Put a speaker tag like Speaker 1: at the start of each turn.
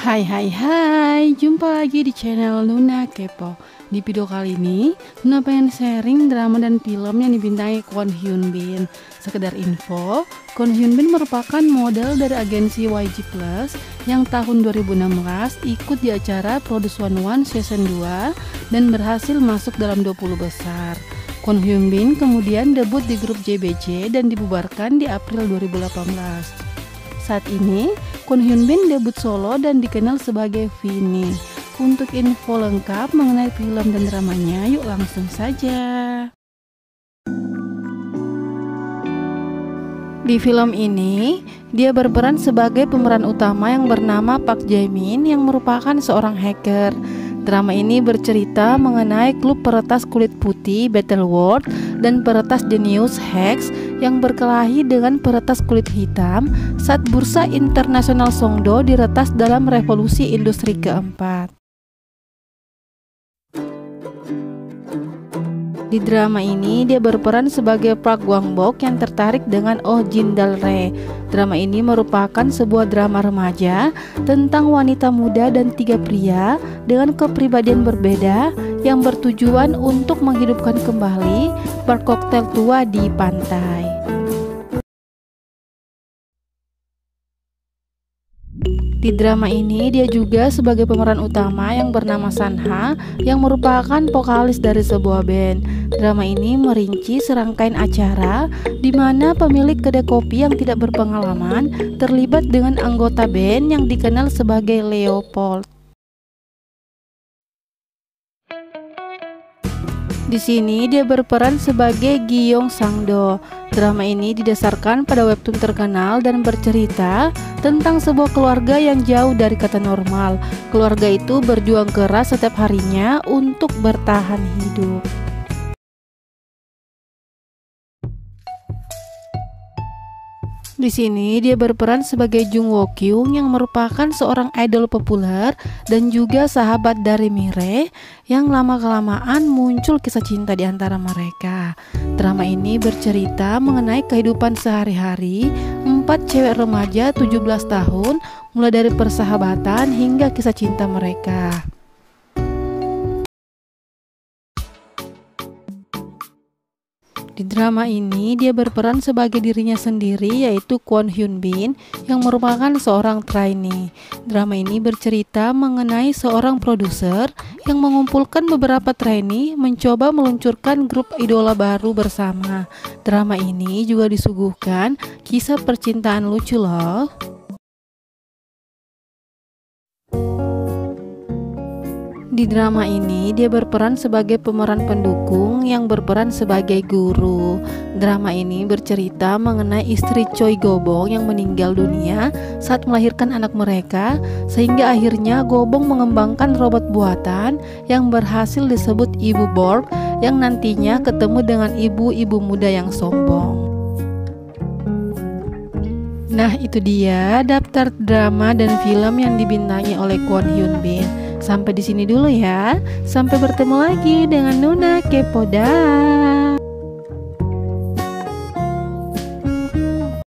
Speaker 1: Hai, jumpa lagi di channel Nuna Kepo. Di video kali ini, Nuna pengen sharing drama dan film yang dibintangi Kwon Hyun Bin. Sekedar info, Kwon Hyun Bin merupakan model dari agensi YG Plus yang tahun 2016 ikut di acara Produce 101 Season 2 dan berhasil masuk dalam 20 besar. Kwon Hyun Bin kemudian debut di grup JBJ dan dibubarkan di April 2018. Saat ini, Kwon Hyun Bin debut solo dan dikenal sebagai Vini. Untuk info lengkap mengenai film dan dramanya, yuk langsung saja. Di film ini, dia berperan sebagai pemeran utama yang bernama Park Jae-min yang merupakan seorang hacker. Drama ini bercerita mengenai klub peretas kulit putih Battle World dan peretas jenius Hex yang berkelahi dengan peretas kulit hitam saat bursa internasional Songdo diretas dalam revolusi industri keempat. Di drama ini, dia berperan sebagai Park Gwang-bok yang tertarik dengan Oh Jin-dal-rae. Drama ini merupakan sebuah drama remaja tentang wanita muda dan tiga pria dengan kepribadian berbeda yang bertujuan untuk menghidupkan kembali bar koktail tua di pantai. Di drama ini, dia juga sebagai pemeran utama yang bernama Sanha yang merupakan vokalis dari sebuah band. Drama ini merinci serangkaian acara di mana pemilik kedai kopi yang tidak berpengalaman terlibat dengan anggota band yang dikenal sebagai Leopold. Di sini dia berperan sebagai Gyeong Sang-do. Drama ini didasarkan pada webtoon terkenal dan bercerita tentang sebuah keluarga yang jauh dari kata normal. Keluarga itu berjuang keras setiap harinya untuk bertahan hidup. Di sini dia berperan sebagai Jung Wo Kyung yang merupakan seorang idol populer dan juga sahabat dari Mire yang lama-kelamaan muncul kisah cinta di antara mereka. Drama ini bercerita mengenai kehidupan sehari-hari 4 cewek remaja 17 tahun mulai dari persahabatan hingga kisah cinta mereka. Di drama ini, dia berperan sebagai dirinya sendiri, yaitu Kwon Hyun Bin yang merupakan seorang trainee. Drama ini bercerita mengenai seorang produser yang mengumpulkan beberapa trainee mencoba meluncurkan grup idola baru bersama. Drama ini juga disuguhkan kisah percintaan lucu loh. Di drama ini, dia berperan sebagai pemeran pendukung yang berperan sebagai guru. Drama ini bercerita mengenai istri Choi Go-bong yang meninggal dunia saat melahirkan anak mereka, sehingga akhirnya Go-bong mengembangkan robot buatan yang berhasil disebut Ibu Borg yang nantinya ketemu dengan ibu-ibu muda yang sombong. Nah, itu dia daftar drama dan film yang dibintangi oleh Kwon Hyun Bin. Sampai di sini dulu ya. Sampai bertemu lagi dengan Nuna Kepo. Dah.